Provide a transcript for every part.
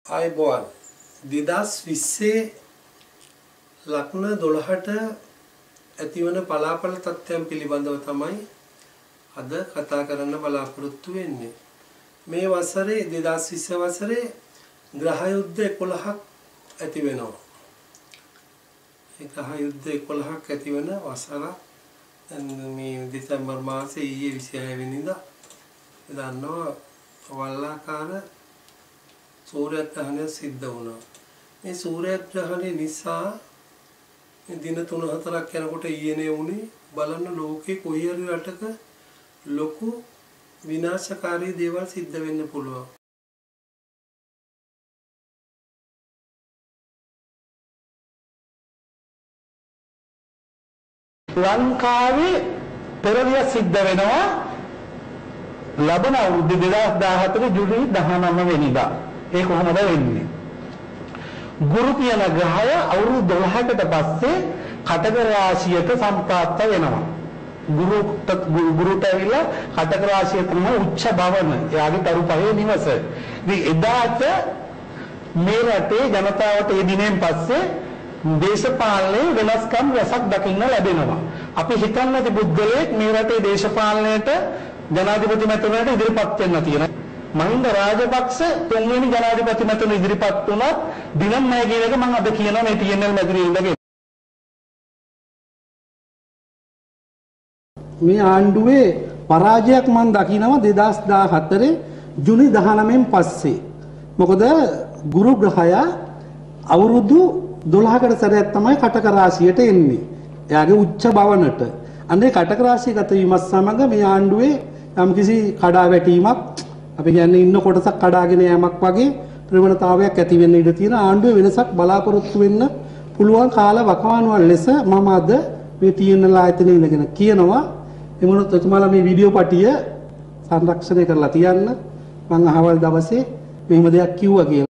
ආයුබෝවන් 2020 ලග්න 12ට ඇතිවන පලාපල තත්ත්වයන් පිළිබඳව තමයි අද කතා කරන්න බලාපොරොත්තු වෙන්නේ. මේ වසරේ 2020 වසරේ ග්‍රහ යුද්ධ 11ක් ඇති වෙනවා. ඒ ග්‍රහ යුද්ධ 11ක් ඇති වෙන වසර මේ දෙසැම්බර් මාසේ ඊයේ 26 වෙනිදා දන්නවා වල්ලාකාර සූර්යග්‍රහණය සිද්ධ වුණා. මේ සූර්යග්‍රහණය නිසා දින 3-4ක් යනකොට ඊයේනේ වුණේ බලන්න ලෝකේ කොයි හරි රටක ලොකු විනාශකාරී දේවල් සිද්ධ වෙන්න පුළුවන්. ලංකාවේ පෙරලිය සිද්ධ වෙනවා ලබන අවුරුදු 2014 ජූලි 19 වෙනිදා. ඒ කොහොමද වෙන්නේ? ගුරු කියන ග්‍රහය අවුරුදු 12කට පස්සේ කටක රාශියට සම්ප්‍රාප්ත වෙනවා. ගුරුට ඇවිල්ලා කටක රාශිය තමයි උච්ච භවන. එයාගේ තරු පහේ නිවස. ඉතින් එදාට මේ රටේ ජනතාවට ඒ දිනෙන් පස්සේ දේශපාලනයේ වෙනස්කම් රසක් දකින්න ලැබෙනවා. අපි හිතන්නේ පුද්ගලයෙක් මේ රටේ දේශපාලනයට ජනාධිපති මැතිවරණයට ඉදිරිපත් වෙන්න තියෙනවා. මහින්ද රාජපක්ෂ තුන්වෙනි ජනාධිපති මැතිවරණ ඉදිරිපත් වුණත් දිනම් නැහැ කියන එක මම අද කියනවා මේ TNL මැදිරියේ ඉඳගෙන. මේ ආණ්ඩුවේ පරාජයක් මම දකිනවා 2014 ජුනි 19න් පස්සේ. මොකද ගුරු ග්‍රහය අවුරුදු 12කට සැරයක් තමයි කටක රාශියට එන්නේ. එයාගේ උච්ච භවනට. අනේ කටක රාශිය ගත වීමත් සමග මේ ආණ්ඩුවේ යම්කිසි කඩාවැටීමක් අපි කියන්නේ ඉන්න කොටසක් කඩාගෙන යෑමක් වගේ ප්‍රවණතාවයක් ඇති වෙන්න ඉඩ තියෙන ආණ්ඩුවේ වෙනසක් බලාපොරොත්තු වෙන්න පුළුවන් කාල වකවානුවක් ලෙස මම අද මේ TNL ආයතනයේ ඉඳගෙන කියනවා. එමුණොත් ඔතුමාලා මේ වීඩියෝ පටිය සංරක්ෂණය කරලා තියන්න. මම අහවල් දවසේ මෙහෙම දෙයක් කිව්වා කියලා.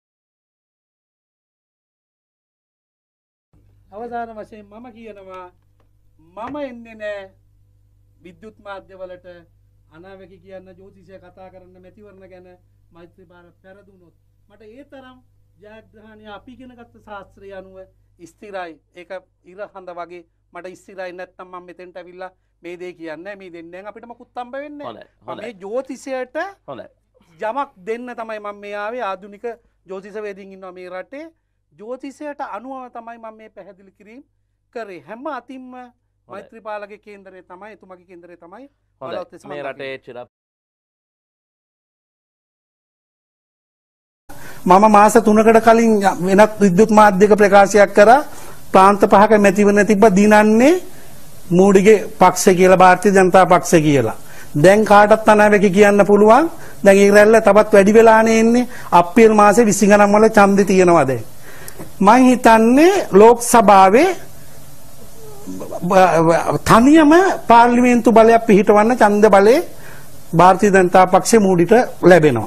අවසාන වශයෙන් මම කියනවා මම එන්නේ නැහැ විද්‍යුත් මාධ්‍යවලට අනාවැකි කියන්න ජ්‍යොතිෂය කතා කරන්න මැතිවරණ ගැන මෛත්‍රීපාල පෙරදුනොත් මට ඒ තරම් ජයග්‍රහණය අපි ඉගෙන ගත්ත ශාස්ත්‍රය අනුව ස්ථිරයි. ඒක ඉර හඳ වගේ මට ස්ථිරයි නැත්නම් මම මෙතෙන්ට ඇවිල්ලා මේ දේ කියන්නේ මේ දෙන්නෙන් අපිට මොකුත් හම්බ වෙන්නේ නැහැ. මේ ජ්‍යොතිෂයට යමක් දෙන්න තමයි මම මේ ආවේ. ආධුනික ජ්‍යොතිෂවේදීන් ඉන්නවා මේ රටේ. ජ්‍යොතිෂයට අනුව තමයි මම මේ පැහැදිලි කිරීම කරේ. හැම අතින්ම මෛත්‍රීපාලගේ කේන්දරය තමයි එතුමාගේ කේන්දරය තමයි මේ රටේ චිර මම මාස 3කට කලින් වෙනත් විද්‍යුත් මාධ්‍යක ප්‍රකාශයක් කරා ප්‍රාන්ත පහක මැතිවරණ තිබ්බ දිනන්නේ මෝඩිගේ පක්ෂය කියලා ಭಾರತೀಯ ජනතා පක්ෂය කියලා. දැන් කාටත් අනාවැකි කියන්න පුළුවන්. දැන් ඒ රැල්ල තවත් වැඩි වෙලානේ එන්නේ. අප්‍රේල් මාසේ 20 ගණන් වල ඡන්දේ තියෙනවා දැන්. මම හිතන්නේ ලෝක සභාවේ තනියම පාර්ලිමේන්තු බලයක් පිහිටවන්න ඡන්ද බලේ ಭಾರತೀಯ ජනතා පක්ෂේ මූඩිට ලැබෙනවා.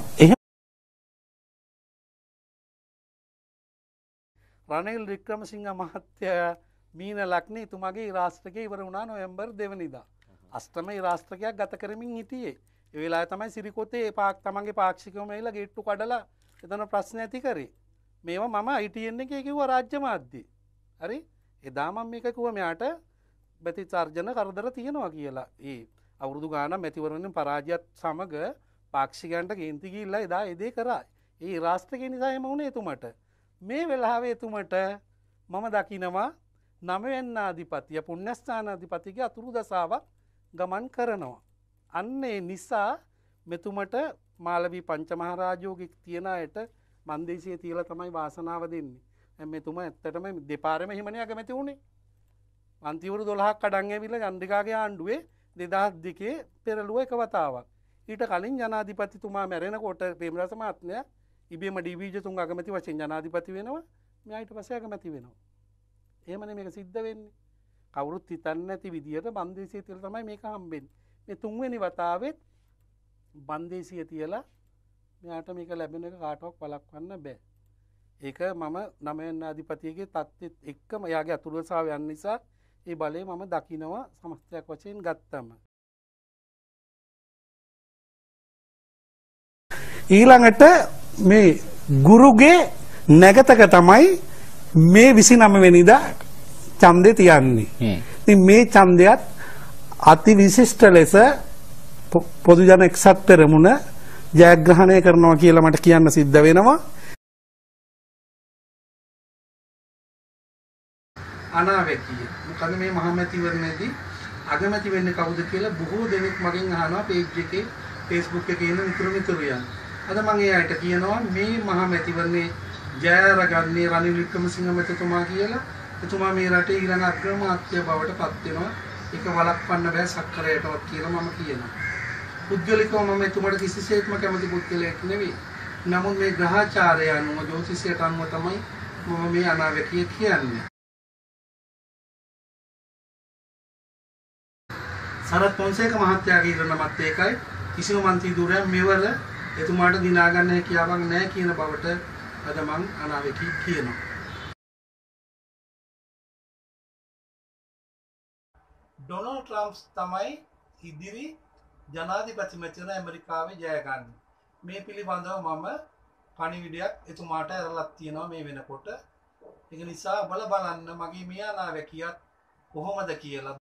රනිල් වික්‍රමසිංහ මහත්තයා මීන ලග්නේ එතුමාගේ රාෂ්ට්‍රකය ඉවර වුණා නොවැම්බර් 2 වෙනිදා. අෂ්ටම රාෂ්ට්‍රකයක් ගත කරමින් හිටියේ. ඒ වෙලාවේ තමයි සිරිකොතේ තමන්ගේ පාක්ෂිකවම ඇවිල්ලා ගේට්ටු කඩලා එතන ප්‍රශ්න ඇති කරේ. මේවා මම ITN එකේ කිව්වා රාජ්‍ය මාධ්‍ය. හරි? එදා මම මේක කිව්වා මෙයාට ප්‍රතිචාර්ජන කරදර තියෙනවා කියලා. ඒ අවුරුදු ගාණක් මැතිවරණයෙන් පරාජයත් සමග පාක්ෂිකයන්ට කේන්ති ගිහිල්ලා එදා ඒ දේ කරා. ඒ රාෂ්ට්‍රකේ නිසා එම වුණේ එතුමට. මේ වෙලාවේ එතුමට මම දකිනවා 9 වෙනි අධිපතිය පුණ්‍යස්ථානාධිපතිගේ අතුරු දසාවක් ගමන් කරනවා. අන්න ඒ නිසා මෙතුමට මාලවී පංචමහරජෝගේ තියන අයට මන්දේසියේ තියලා තමයි වාසනාව දෙන්නේ. මෙතුම ඇත්තටම දෙපාරෙම හිමනේ අගමැති වුණේ. අන්තිවරු 12ක් කඩන් ඇවිල්ලා චන්ද්‍රිකාගේ ආණ්ඩුවේ 2002 පෙරළුව එක වතාවක්. ඊට කලින් ජනාධිපතිතුමා මැරෙනකොට ප්‍රේමරස මහත්මයා ඉබේම ඩීවීජතුන් අගමැති වශයෙන් ජනාධිපති වෙනවා. මෙයා ඊට පස්සේ අගමැති වෙනවා. එහෙමනේ මේක සිද්ධ වෙන්නේ. කවුරුත් හිතන්නේ නැති විදියට බන්දේසිය තියලා තමයි මේක හම්බෙන්නේ. මේ තුන්වෙනි වතාවෙත් බන්දේසිය තියලා මෙයාට මේක ලැබෙන එක කාටවත් වළක්වන්න බෑ. ඒක මම 9 වෙනි අධිපතියගේ තත්ත්වෙත් එක්කම එයාගේ අතුරුසාව යන නිසා ඒ බලය මම දකිනවා සමස්තයක් වශයෙන් ගත්තම. ඊළඟට මේ ගුරුගේ නැගතක තමයි මේ 29 වෙනිදා ඡන්දේ තියන්නේ. ඉතින් මේ ඡන්දයත් අති විශිෂ්ට ලෙස පොදු ජන එක්සත් පෙරමුණ ජයග්‍රහණය කරනවා කියලා මට කියන්න සිද්ධ වෙනවා. අනාවැකිය. මොකද මේ මහමැතිවරණයේදී අගමැති වෙන්නේ කවුද කියලා බොහෝ දෙනෙක් මගෙන් අහනවා පේජ් එකේ Facebook එකේ ඉන්න නිතර යන. අද මම ඒ අයට කියනවා මේ මහමැතිවරණේ ජය අරගන්නේ රනිල් වික්‍රමසිංහ මැතිතුමා කියලා. එතුමා මේ රටේ ඊළඟ අග්‍රාමාත්‍ය බවට පත් වෙනවා. ඒක වළක්වන්න බෑ සක්කරයටවත් කියලා මම කියනවා. පුද්ගලිකව මම එතුමාට කිසිසේත්ම කැමති පුද්ගලයෙක් නෙවෙයි. නමුත් මේ ග්‍රහචාරය අනුව ජ්‍යොතිෂයට අනුව තමයි මම මේ අනාවැකිය කියන්නේ. සරත් පොන්සේක මහත්තයාගේ ඉරණමත් ඒකයි කිසිම මන්ත්‍රී ධුරයක් මෙවර එතුමාට දිනා ගන්න හැකියාවක් නැහැ කියන බවට අද මං අනාවැකී කියනවා. ඩොනල්ඩ් ට්‍රම්ප් තමයි ඉදිරි ජනාධිපතිමැතිවරණ ඇමරිකාවේ ජය ගන්න. මේ පිළිබඳව මම පණිවිඩයක් එතුමාට ඇරලක් තියෙනවා මේ වෙනකොට. ඒක නිසා බලන්න මගේ මේ අනාවැකියත් කොහොමද කියලා.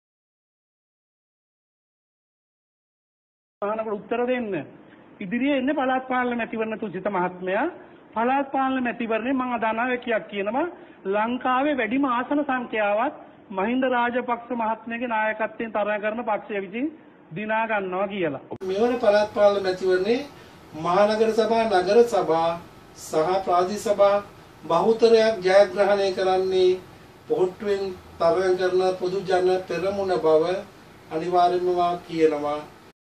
අහනකොට උත්තර දෙන්න. ඉදිරියේ ඉන්නේ පළාත් පාලන මැතිවරණ තුසිත මහත්මයා. පළාත් පාලන මැතිවරණේ මම අදානාවැකියක් කියනවා ලංකාවේ වැඩිම ආසන සංඛ්‍යාවත් මහින්ද රාජපක්ෂ මහත්මයාගේ නායකත්වයෙන් තරඟ කරන පක්ෂය විසින් දිනා ගන්නවා කියලා. මෙවර පළාත් පාලන මැතිවරණේ මහනගර සභා, නගර සභා සහ ප්‍රාදේශ සභා බහුතරයක් ජයග්‍රහණය කරන්නේ පොහොට්ටුවෙන් තරඟ කරන පොදු ජන පෙරමුණ බව අනිවාර්යයෙන්ම කියනවා.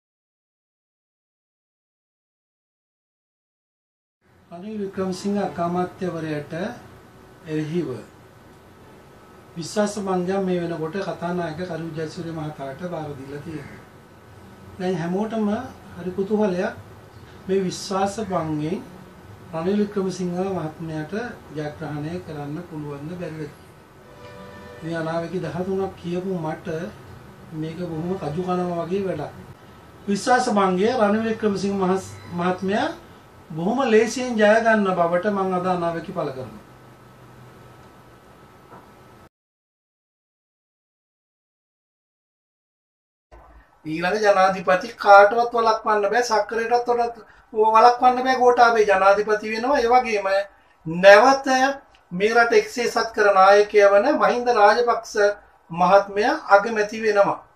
රනිල් වික්‍රමසිංහ අග්‍රාමාත්‍යවරයාට එරෙහිව විශ්වාස භංගයක් මේ වෙනකොට කතානායක කරු ජයසූරිය මහතාට බාර දීලා තියෙනවා. දැන් හැමෝටම හරි කුතුහලයක් මේ විශ්වාස භංගයෙන් රනිල් වික්‍රමසිංහ මහත්මයාට ජයග්‍රහණය කරන්න පුළුවන්ද බැරිද කියලා. මේ අනාවැකි 13ක් කියපු මට මේක බොහොම කජු කනවා වගේ වැඩක්. විශ්වාස භංගය රනිල් වික්‍රමසිංහ මහත්මයා බොහොම ලේසියෙන් ජය ගන්න බවට මම අද අනාවැකි පළ කරනවා. ඊළඟ ජනාධිපති කාටවත් වළක්වන්න බෑ, සක්කරයටත් වළක්වන්න බෑ. ගෝඨාභය ජනාධිපති වෙනවා. ඒ වගේම නැවත මේ රට එක්සේසත් කර නායකයා වන මහින්ද රාජපක්ෂ මහත්මයා අගමැති වෙනවා.